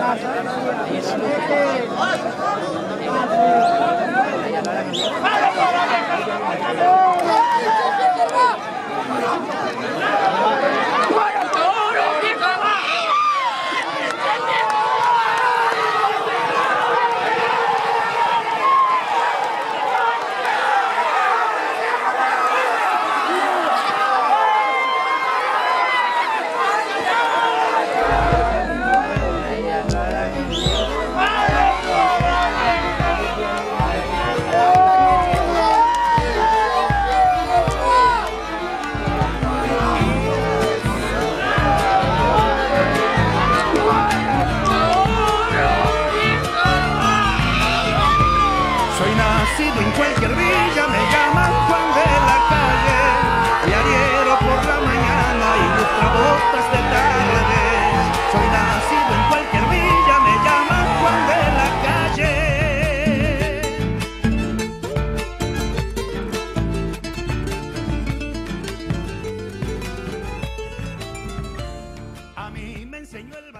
Soy nacido en cualquier villa, me llaman Juan de la Calle, diariero por la mañana y lustrabotas de tarde. Soy nacido en cualquier villa, me llaman Juan de la Calle. A mí me enseñó el